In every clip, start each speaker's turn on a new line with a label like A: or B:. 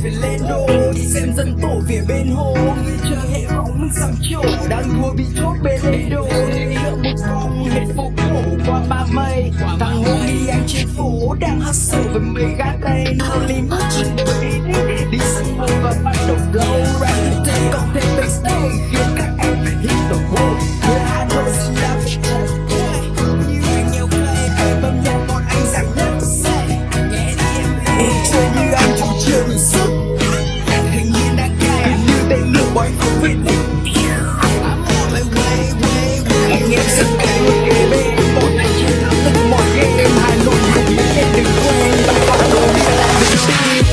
A: phải lên đồ. Đi xem dân tổ về bên hồ, người chờ hệ bóng mình sắm chỗ. Đang đua bị chốt bên lấy đồ, đi ngựa một vòng hết phố cổ. Qua ba mây, thằng ngô đi anh trên phố. Đang hustle với mấy gái tay, Hollywood chuẩn bị đi sân mơ và bắt đầu blow. Rap trên cộng thêm backstage, khiến các em phải hit the road. Người Hà Nội xin đáp nhiều play, em âm nhạc bọn anh giảm nhất. Chơi như anh trong chiều đủ sức, hình nhiên đang cay như tên lửa bói không biết đi. Anh em rất cay một ghế bên, một anh chiến thắng tất mọi game. Hà Nội không biết em đừng quên, bạn có Hà Nội đi làm đừng tin.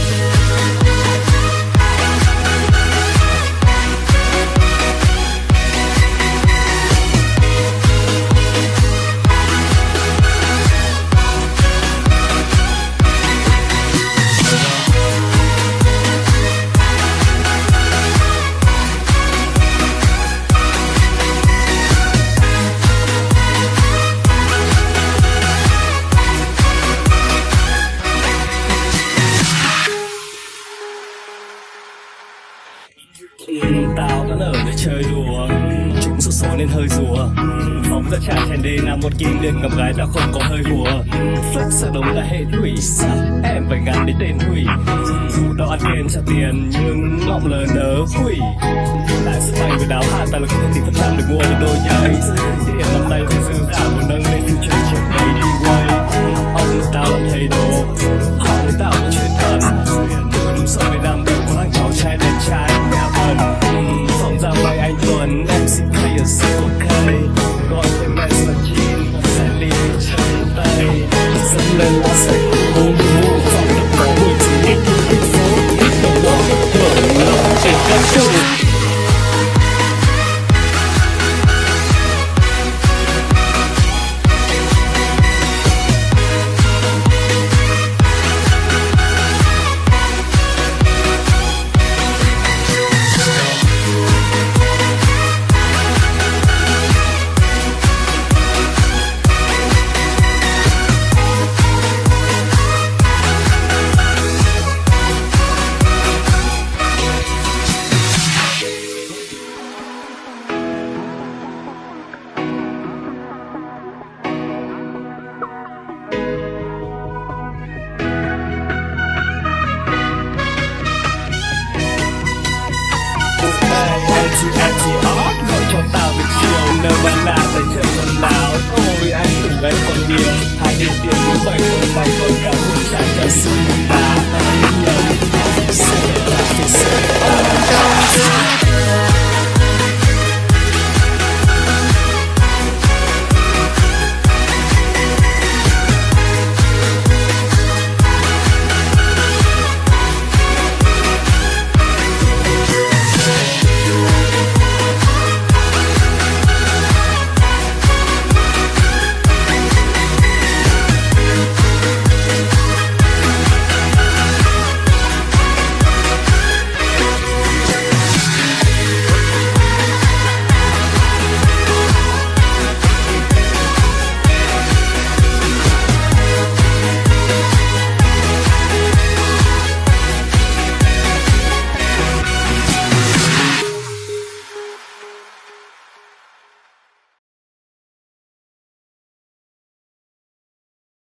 B: Tao vẫn ở để chơi đùa, chúng sụt sôi nên hơi rùa. Phóng ra tràn thèn đê là một kim liền ngập gái đã không có hơi hùa. Flex sợ đông là hệ thủy, em phải gắn đến tên hủy. Dù tao ăn tiền trả tiền nhưng mong lờ nớ hủy. Lại sức mạnh của đáo hạ ta là không thể tìm thất trăm để mua được đôi giày. Tiền năm nay phải dư giả một nâng lên future trước đây đi quay. Ông tao làm thầy đồ, họ với tao là chuyện thần. Đúng sau 10 năm đầu của anh cháu trai lên trai mẹ vần. Phòng ra mày anh Tuấn, em xin cây ở sân cây. Gọi thêm mẹ là chín, sẽ đi chân tay. Dẫn lên là sẽ không đủ phòng được có buổi chủ nhật thành phố. Đồng đó hưởng lòng trên căn chung. Gọi cho tao về chiều nơi ban là để chơi quần áo. Ôi anh từng ấy còn nhiều, hai điều tiền như vậy không phải còn cả một trái cho sự đau.